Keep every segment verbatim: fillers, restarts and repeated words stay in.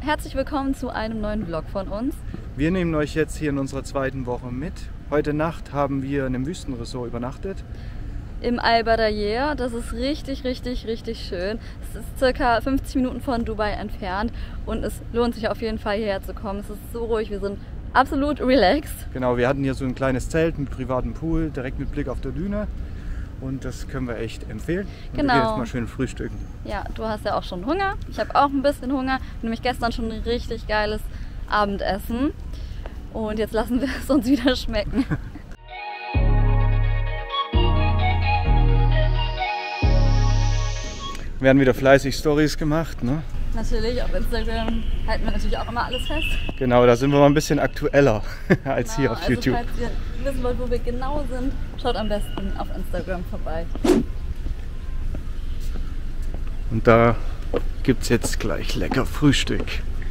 Herzlich willkommen zu einem neuen Vlog von uns. Wir nehmen euch jetzt hier in unserer zweiten Woche mit. Heute Nacht haben wir in einem Wüstenresort übernachtet. Im Al Badayer, das ist richtig, richtig, richtig schön. Es ist circa fünfzig Minuten von Dubai entfernt und es lohnt sich auf jeden Fall hierher zu kommen. Es ist so ruhig, wir sind absolut relaxed. Genau, wir hatten hier so ein kleines Zelt mit privatem Pool, direkt mit Blick auf der Düne. Und das können wir echt empfehlen. Und genau. Wir gehen jetzt mal schön frühstücken. Ja, du hast ja auch schon Hunger. Ich habe auch ein bisschen Hunger. Nämlich gestern schon ein richtig geiles Abendessen. Und jetzt lassen wir es uns wieder schmecken. Wir haben wieder fleißig Stories gemacht, ne? Natürlich, auf Instagram halten wir natürlich auch immer alles fest. Genau, da sind wir mal ein bisschen aktueller als genau, hier auf also YouTube. Falls ihr wissen wollt, wo wir genau sind, schaut am besten auf Instagram vorbei. Und da gibt es jetzt gleich lecker Frühstück.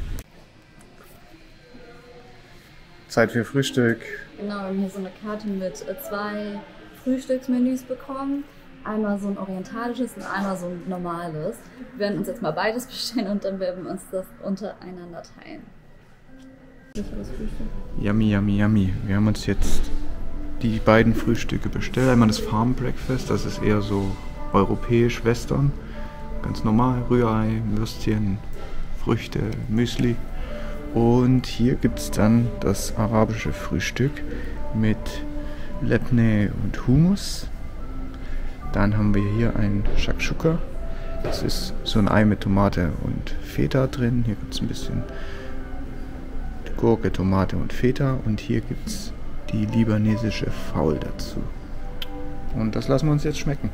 Zeit für Frühstück. Genau, wir haben hier so eine Karte mit zwei Frühstücksmenüs bekommen. Einmal so ein orientalisches und einmal so ein normales. Wir werden uns jetzt mal beides bestellen und dann werden wir uns das untereinander teilen. Yummy, yummy, yummy. Wir haben uns jetzt die beiden Frühstücke bestellt. Einmal das Farm Breakfast, das ist eher so europäisch, western. Ganz normal, Rührei, Würstchen, Früchte, Müsli. Und hier gibt es dann das arabische Frühstück mit Lebne und Hummus. Dann haben wir hier ein Shakshuka. Das ist so ein Ei mit Tomate und Feta drin. Hier gibt es ein bisschen Gurke, Tomate und Feta. Und hier gibt es die libanesische Faul dazu. Und das lassen wir uns jetzt schmecken.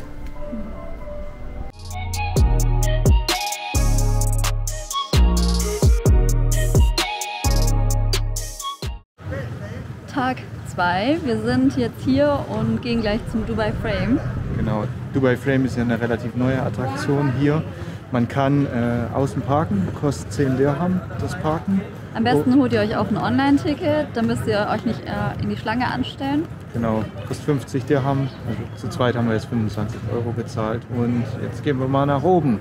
Tag zwei. Wir sind jetzt hier und gehen gleich zum Dubai Frame. Genau, Dubai Frame ist ja eine relativ neue Attraktion hier. Man kann äh, außen parken, kostet zehn Dirham das Parken. Am besten holt ihr euch auch ein Online-Ticket, dann müsst ihr euch nicht äh, in die Schlange anstellen. Genau, kostet fünfzig Dirham. Also zu zweit haben wir jetzt fünfundzwanzig Euro bezahlt. Und jetzt gehen wir mal nach oben.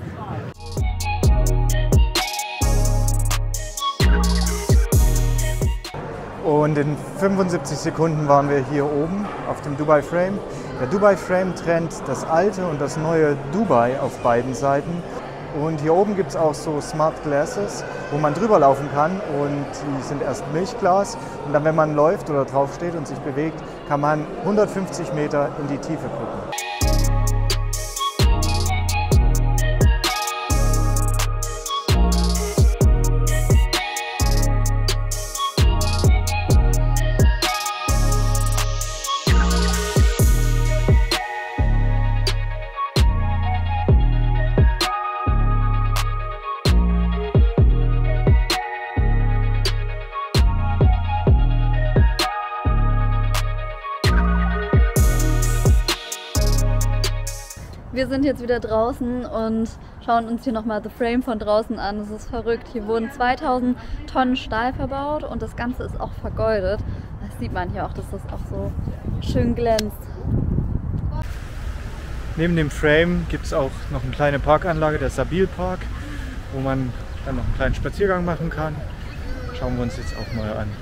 Und in fünfundsiebzig Sekunden waren wir hier oben auf dem Dubai Frame. Der Dubai Frame trennt das alte und das neue Dubai auf beiden Seiten. Und hier oben gibt es auch so Smart Glasses, wo man drüber laufen kann. Und die sind erst Milchglas. Und dann, wenn man läuft oder drauf steht und sich bewegt, kann man hundertfünfzig Meter in die Tiefe gucken. Wir sind jetzt wieder draußen und schauen uns hier nochmal The Frame von draußen an. Das ist verrückt. Hier wurden zweitausend Tonnen Stahl verbaut und das Ganze ist auch vergoldet. Das sieht man hier auch, dass das auch so schön glänzt. Neben dem Frame gibt es auch noch eine kleine Parkanlage, der Sabil Park, wo man dann noch einen kleinen Spaziergang machen kann. Schauen wir uns jetzt auch mal an.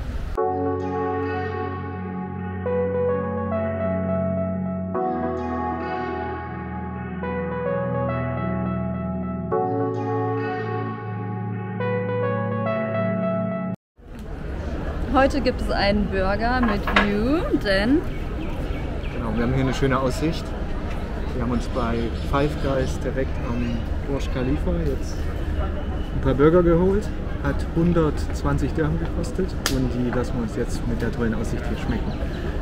Heute gibt es einen Burger mit View, denn genau, wir haben hier eine schöne Aussicht. Wir haben uns bei Five Guys direkt am Burj Khalifa jetzt ein paar Burger geholt. Hat hundertzwanzig Dirham gekostet und die lassen wir uns jetzt mit der tollen Aussicht hier schmecken.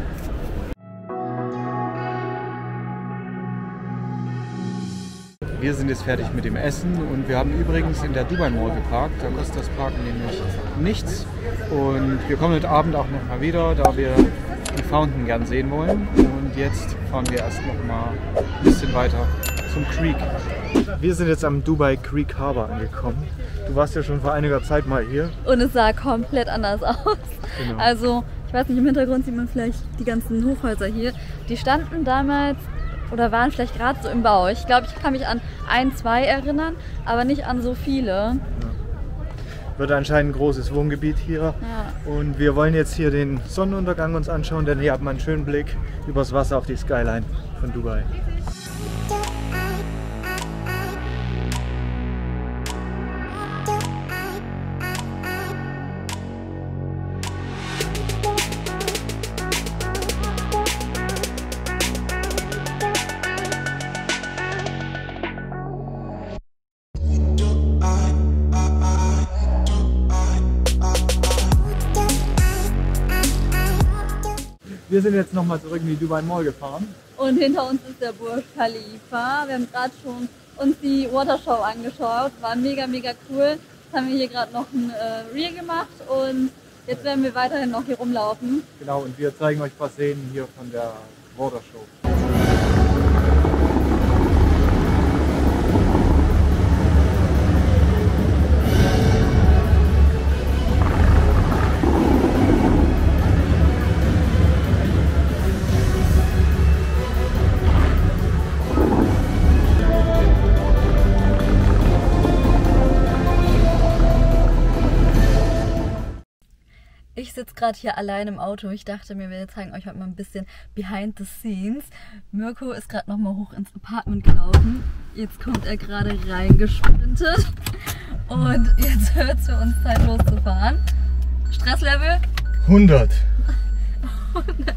Wir sind jetzt fertig mit dem Essen und wir haben übrigens in der Dubai Mall geparkt. Da kostet das Parken nämlich nichts. Und wir kommen heute Abend auch noch mal wieder, da wir die Fountain gern sehen wollen. Und jetzt fahren wir erst noch mal ein bisschen weiter zum Creek. Wir sind jetzt am Dubai Creek Harbor angekommen. Du warst ja schon vor einiger Zeit mal hier. Und es sah komplett anders aus. Genau. Also, ich weiß nicht, im Hintergrund sieht man vielleicht die ganzen Hochhäuser hier. Die standen damals oder waren vielleicht gerade so im Bau. Ich glaube, ich kann mich an ein, zwei erinnern, aber nicht an so viele. Ja. Wird anscheinend ein großes Wohngebiet hier. Ja. Und wir wollen jetzt hier den Sonnenuntergang uns anschauen, denn hier hat man einen schönen Blick übers Wasser auf die Skyline von Dubai. Wir sind jetzt nochmal zurück in die Dubai Mall gefahren. Und hinter uns ist der Burj Khalifa. Wir haben gerade schon uns die Watershow angeschaut. War mega, mega cool. Jetzt haben wir hier gerade noch ein äh, Reel gemacht und jetzt werden wir weiterhin noch hier rumlaufen. Genau, und wir zeigen euch ein paar Szenen hier von der Watershow. Ich sitze gerade hier allein im Auto. Ich dachte mir, wir zeigen euch heute mal ein bisschen behind the scenes. Mirko ist gerade noch mal hoch ins Apartment gelaufen. Jetzt kommt er gerade reingesprintet. Und jetzt hört es für uns Zeit loszufahren. Stresslevel? hundert. hundert.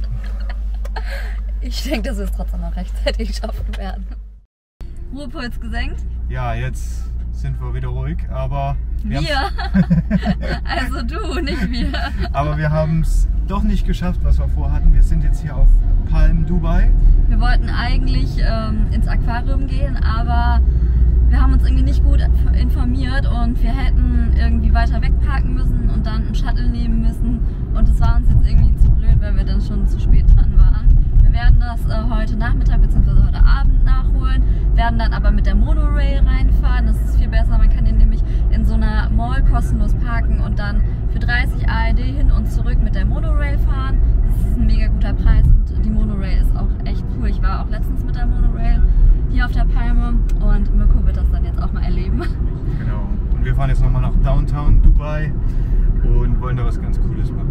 Ich denke, dass wir es trotzdem noch rechtzeitig schaffen werden. Ruhepuls gesenkt? Ja, jetzt sind wir wieder ruhig, aber Wir? wir. Also du, nicht wir. Aber wir haben es doch nicht geschafft, was wir vorhatten. Wir sind jetzt hier auf Palm Dubai. Wir wollten eigentlich ähm, ins Aquarium gehen, aber wir haben uns irgendwie nicht gut informiert und wir hätten irgendwie weiter wegparken müssen und dann einen Shuttle nehmen müssen. Und es war uns jetzt irgendwie zu blöd, weil wir dann schon zu spät dran waren. Wir werden das äh, heute Nachmittag bzw. heute Abend nachholen, werden dann aber mit der Monorail reinfahren. Das ist viel besser, man kann hier nämlich in so einer Mall kostenlos parken und dann für dreißig A E D hin und zurück mit der Monorail fahren. Das ist ein mega guter Preis und die Monorail ist auch echt cool. Ich war auch letztens mit der Monorail hier auf der Palme und Mirko wird das dann jetzt auch mal erleben. Genau. Und wir fahren jetzt nochmal nach Downtown Dubai und wollen da was ganz Cooles machen.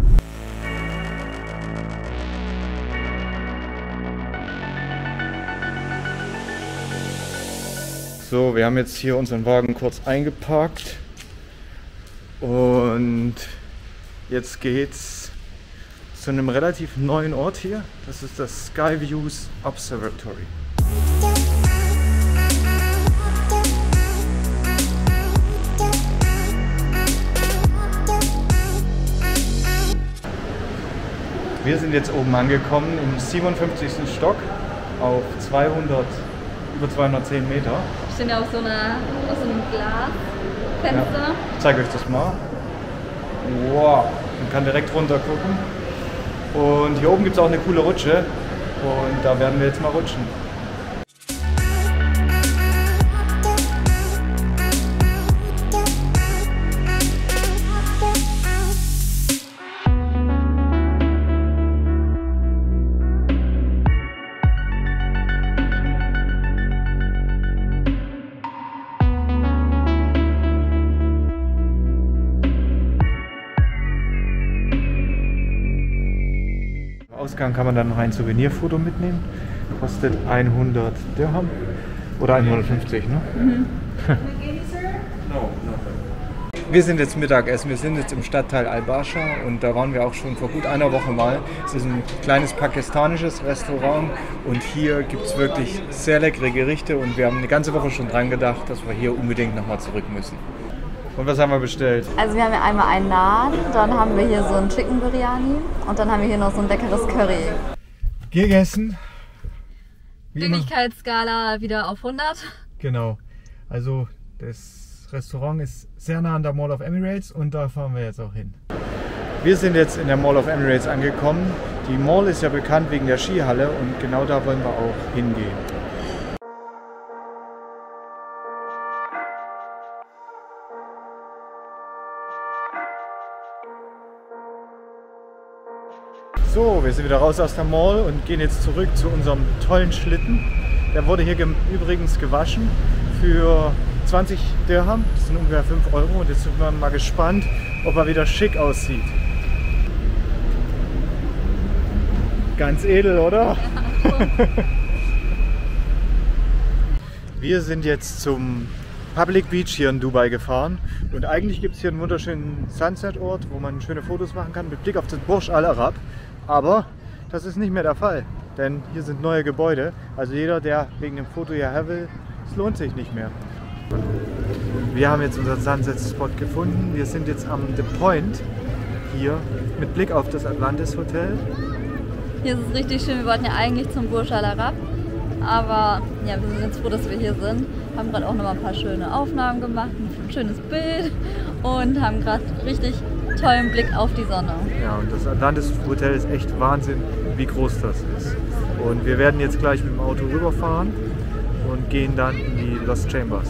So, wir haben jetzt hier unseren Wagen kurz eingeparkt und jetzt geht's zu einem relativ neuen Ort hier. Das ist das Skyviews Observatory. Wir sind jetzt oben angekommen im siebenundfünfzigsten Stock auf zweihundert, über zweihundertzehn Meter. Wir stehen ja auf so, einer, auf so einem Glasfenster. Ja, ich zeige euch das mal. Wow, man kann direkt runter gucken. Und hier oben gibt es auch eine coole Rutsche und da werden wir jetzt mal rutschen. Ausgang kann man dann noch ein Souvenirfoto mitnehmen. Kostet hundert Dirham oder hundertfünfzig, ne? Mhm. Wir sind jetzt Mittagessen, wir sind jetzt im Stadtteil Al-Basha und da waren wir auch schon vor gut einer Woche mal. Es ist ein kleines pakistanisches Restaurant und hier gibt es wirklich sehr leckere Gerichte und wir haben eine ganze Woche schon dran gedacht, dass wir hier unbedingt nochmal zurück müssen. Und was haben wir bestellt? Also wir haben ja einmal einen Naan, dann haben wir hier so ein Chicken Biryani und dann haben wir hier noch so ein leckeres Curry. Gegessen. Dünglichkeitsskala wieder auf hundert. Genau. Also das Restaurant ist sehr nah an der Mall of Emirates und da fahren wir jetzt auch hin. Wir sind jetzt in der Mall of Emirates angekommen. Die Mall ist ja bekannt wegen der Skihalle und genau da wollen wir auch hingehen. So, wir sind wieder raus aus der Mall und gehen jetzt zurück zu unserem tollen Schlitten. Der wurde hier ge übrigens gewaschen für zwanzig Dirham, das sind ungefähr fünf Euro. Und jetzt sind wir mal gespannt, ob er wieder schick aussieht. Ganz edel, oder? Ja. Wir sind jetzt zum Public Beach hier in Dubai gefahren und eigentlich gibt es hier einen wunderschönen Sunset-Ort, wo man schöne Fotos machen kann mit Blick auf das Burj Al Arab. Aber das ist nicht mehr der Fall, denn hier sind neue Gebäude. Also jeder, der wegen dem Foto hierher will, es lohnt sich nicht mehr. Wir haben jetzt unseren Sunset-Spot gefunden. Wir sind jetzt am The Point hier mit Blick auf das Atlantis Hotel. Hier ist es richtig schön. Wir wollten ja eigentlich zum Burj Al Arab, aber ja, wir sind jetzt froh, dass wir hier sind. Haben gerade auch noch mal ein paar schöne Aufnahmen gemacht, ein schönes Bild und haben gerade richtig tollen Blick auf die Sonne. Ja, und das Atlantis Hotel ist echt Wahnsinn, wie groß das ist. Und wir werden jetzt gleich mit dem Auto rüberfahren und gehen dann in die Lost Chambers.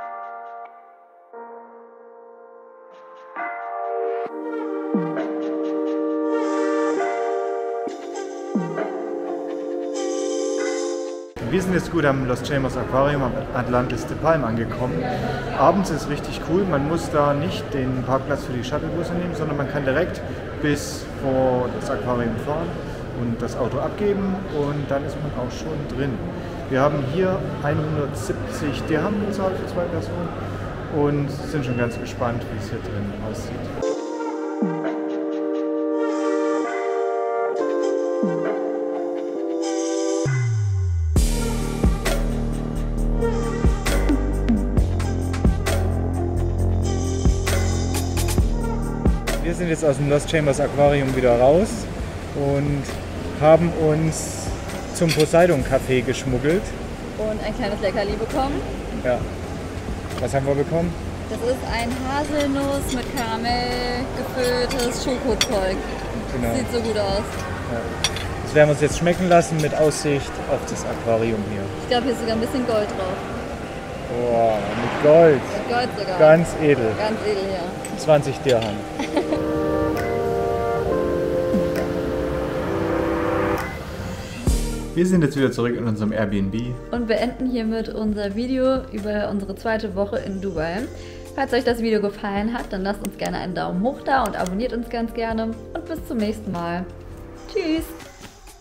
Wir sind jetzt gut am Lost Chambers Aquarium am Atlantis de Palm angekommen. Abends ist richtig cool, man muss da nicht den Parkplatz für die Shuttlebusse nehmen, sondern man kann direkt bis vor das Aquarium fahren und das Auto abgeben und dann ist man auch schon drin. Wir haben hier hundertsiebzig Dirham bezahlt für zwei Personen und sind schon ganz gespannt, wie es hier drin aussieht. Wir sind jetzt aus dem Lost Chambers Aquarium wieder raus und haben uns zum Poseidon Café geschmuggelt. Und ein kleines Leckerli bekommen. Ja. Was haben wir bekommen? Das ist ein Haselnuss mit Karamell gefülltes Schokozeug. Genau. Sieht so gut aus. Ja. Das werden wir uns jetzt schmecken lassen mit Aussicht auf das Aquarium hier. Ich glaube, hier ist sogar ein bisschen Gold drauf. Boah, mit Gold. Mit Gold sogar. Ganz edel. Ganz edel, ja. zwanzig Dirham. Wir sind jetzt wieder zurück in unserem Airbnb. Und beenden hiermit unser Video über unsere zweite Woche in Dubai. Falls euch das Video gefallen hat, dann lasst uns gerne einen Daumen hoch da und abonniert uns ganz gerne. Und bis zum nächsten Mal. Tschüss!